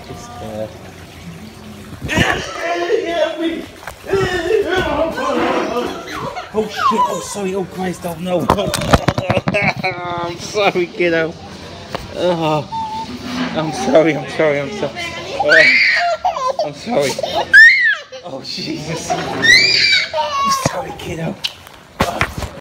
Just, oh shit, oh sorry, oh Christ, oh no. I'm sorry, kiddo. Oh, I'm sorry. I'm sorry. Oh Jesus. I'm sorry, kiddo.